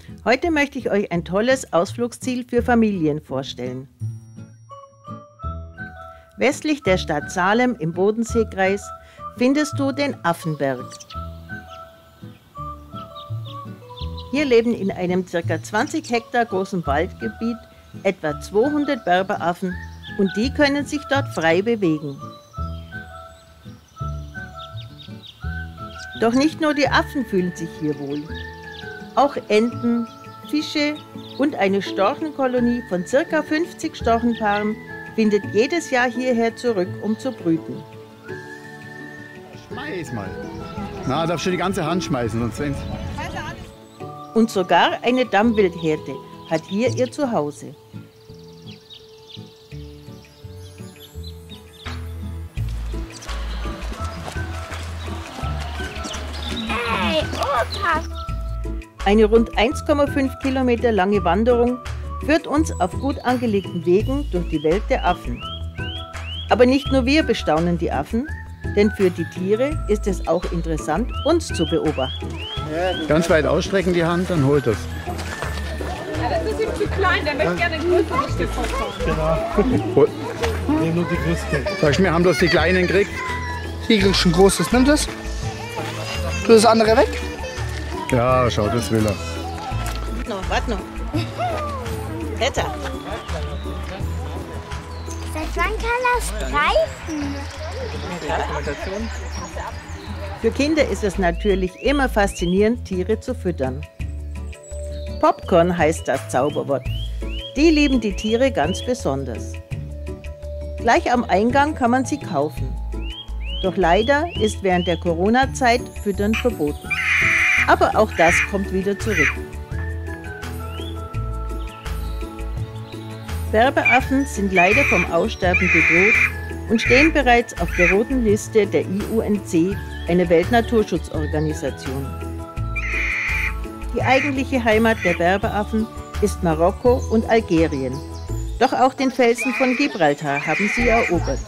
Heute möchte ich euch ein tolles Ausflugsziel für Familien vorstellen. Westlich der Stadt Salem im Bodenseekreis findest du den Affenberg. Hier leben in einem ca. 20 Hektar großen Waldgebiet etwa 200 Berberaffen und die können sich dort frei bewegen. Doch nicht nur die Affen fühlen sich hier wohl. Auch Enten, Fische und eine Storchenkolonie von ca. 50 Storchenpaaren findet jedes Jahr hierher zurück, um zu brüten. Schmeiß mal. Na, darfst du die ganze Hand schmeißen, sonst sehen sie. Und sogar eine Dammwildherde hat hier ihr Zuhause. Hey, Opa! Eine rund 1,5 Kilometer lange Wanderung führt uns auf gut angelegten Wegen durch die Welt der Affen. Aber nicht nur wir bestaunen die Affen, denn für die Tiere ist es auch interessant, uns zu beobachten. Ganz weit ausstrecken die Hand, dann holt das. Ja, das ist ihm zu klein, der möchte gerne ein größeres Stück haben. Genau. Nehmen nur die größten. Sag ich mir, haben das die Kleinen gekriegt? Hier kriegst du ein großes, nimm das. Tu das andere weg. Ja, schau, das will er. Warte noch. Peter. Seit wann kann das greifen? Für Kinder ist es natürlich immer faszinierend, Tiere zu füttern. Popcorn heißt das Zauberwort. Die lieben die Tiere ganz besonders. Gleich am Eingang kann man sie kaufen. Doch leider ist während der Corona-Zeit Füttern verboten. Aber auch das kommt wieder zurück. Berberaffen sind leider vom Aussterben bedroht und stehen bereits auf der roten Liste der IUCN, einer Weltnaturschutzorganisation. Die eigentliche Heimat der Berberaffen ist Marokko und Algerien. Doch auch den Felsen von Gibraltar haben sie erobert.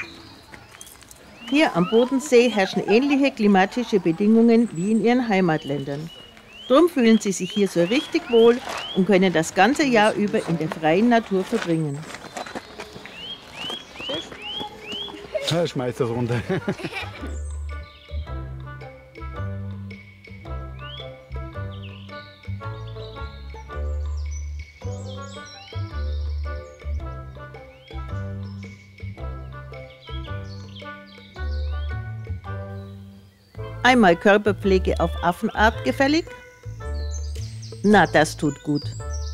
Hier am Bodensee herrschen ähnliche klimatische Bedingungen wie in ihren Heimatländern. Drum fühlen sie sich hier so richtig wohl und können das ganze Jahr über in der freien Natur verbringen. Ja, schmeiß das runter. Einmal Körperpflege auf Affenart gefällig? Na, das tut gut.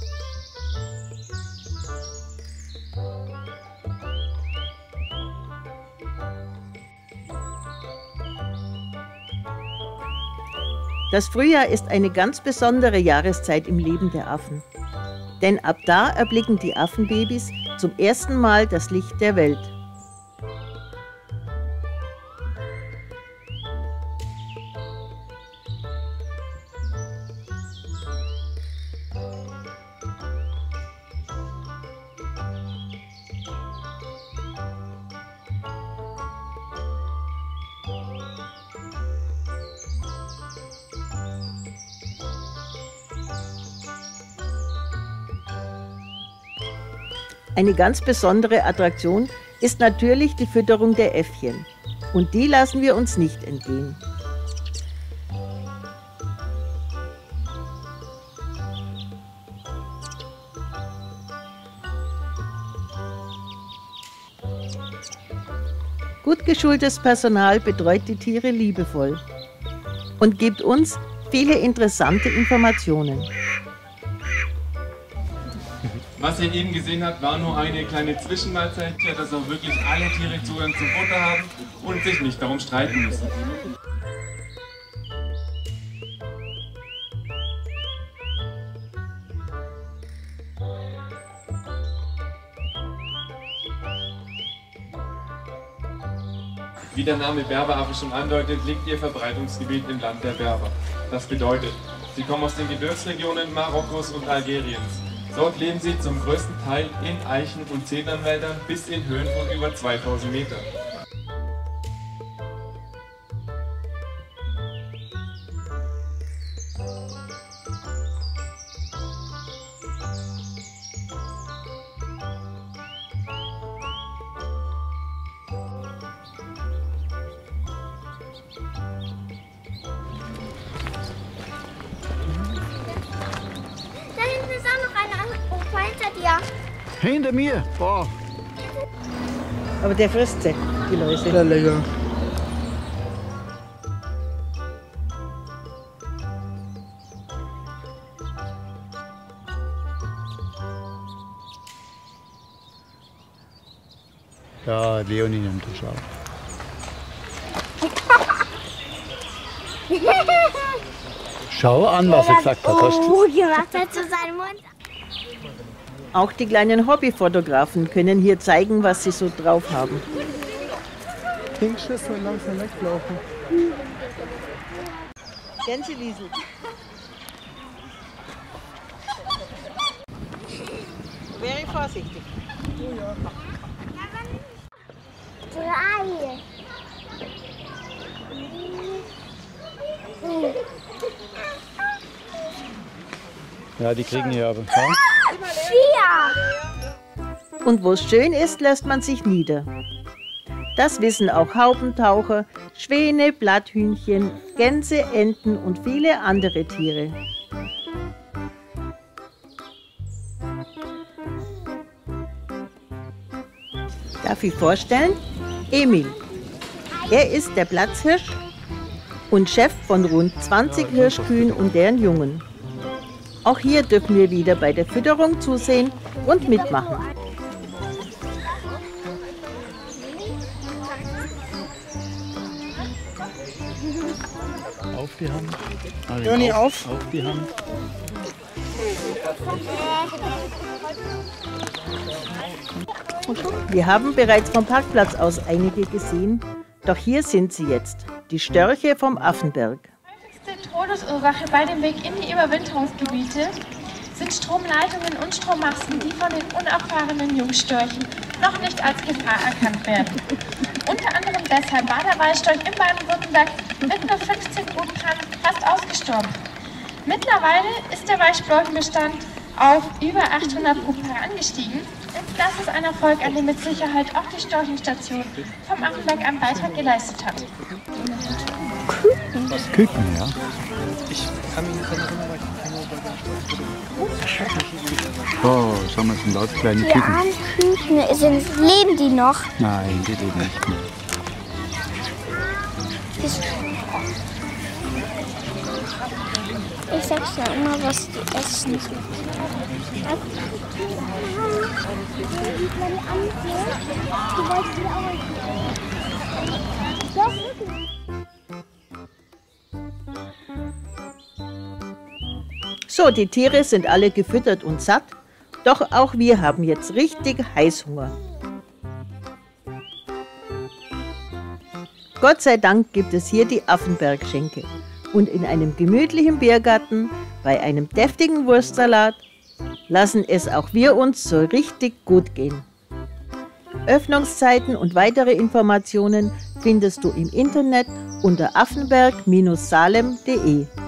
Das Frühjahr ist eine ganz besondere Jahreszeit im Leben der Affen. Denn ab da erblicken die Affenbabys zum ersten Mal das Licht der Welt. Eine ganz besondere Attraktion ist natürlich die Fütterung der Äffchen. Und die lassen wir uns nicht entgehen. Gut geschultes Personal betreut die Tiere liebevoll und gibt uns viele interessante Informationen. Was ihr eben gesehen habt, war nur eine kleine Zwischenmahlzeit, dass auch wirklich alle Tiere Zugang zum Futter haben und sich nicht darum streiten müssen. Wie der Name Berberaffe schon andeutet, liegt ihr Verbreitungsgebiet im Land der Berber. Das bedeutet, sie kommen aus den Gebirgsregionen Marokkos und Algeriens. Dort leben sie zum größten Teil in Eichen- und Zedernwäldern bis in Höhen von über 2000 Metern. hinter dir. Hinter mir. Boah. Aber der frisst sie, die Läuse. Ja, lecker. Ja, Leonie nimmt das auch. Schau an, was er gesagt hat. Hast du? Oh, gemacht hat zu seinem Mund. Auch die kleinen Hobbyfotografen können hier zeigen, was sie so drauf haben. Pinkschüsse soll langsam weglaufen. Gänseliesel. Wäre vorsichtig. 3. Ja, die kriegen hier aber. Ja? 4. Und wo es schön ist, lässt man sich nieder. Das wissen auch Haubentaucher, Schwäne, Blatthühnchen, Gänse, Enten und viele andere Tiere. Darf ich vorstellen? Emil. Er ist der Platzhirsch und Chef von rund 20 Hirschkühen und deren Jungen. Auch hier dürfen wir wieder bei der Fütterung zusehen und mitmachen. Auf die Hand. Leonie, auf. Auf die Hand. Wir haben bereits vom Parkplatz aus einige gesehen, doch hier sind sie jetzt, die Störche vom Affenberg. Die häufigste Todesursache bei dem Weg in die Überwinterungsgebiete sind Stromleitungen und Strommasten, die von den unerfahrenen Jungstörchen noch nicht als Gefahr erkannt werden. Unter anderem deshalb war der Waldstörch in Baden-Württemberg mit nur 15 Brutpaaren fast ausgestorben. Mittlerweile ist der Weichstorchenbestand auf über 800 Brutpaare angestiegen. Und das ist ein Erfolg, an dem mit Sicherheit auch die Storchenstation vom Affenberg einen Beitrag geleistet hat. Küken, ja. Oh, schau mal, sind lauter kleine Die Küken. armen Küken, leben die noch? Nein, die leben nicht mehr. Ich sag's ja immer, was die essen. So, die Tiere sind alle gefüttert und satt, doch auch wir haben jetzt richtig Heißhunger. Gott sei Dank gibt es hier die Affenbergschenke und in einem gemütlichen Biergarten bei einem deftigen Wurstsalat lassen es auch wir uns so richtig gut gehen. Öffnungszeiten und weitere Informationen findest du im Internet unter affenberg-salem.de.